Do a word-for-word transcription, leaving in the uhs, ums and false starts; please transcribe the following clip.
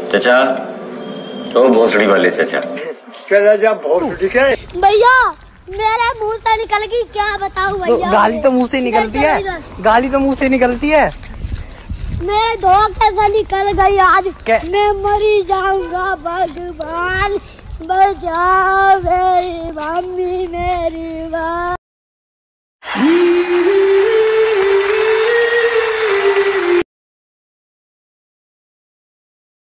चाचा, ओ भोसड़ी वाले चाचा, चला जा भोसड़ी के। भैया मेरे मुंह से निकल गई, क्या बताऊं भैया। गाली तो मुंह से निकलती है, गाली तो मुंह से निकलती है। मेरे धोखे से निकल गई आज, कै... मैं मरी जाऊंगा। भगवान बचाओ मेरी मम्मी मेरी माँ।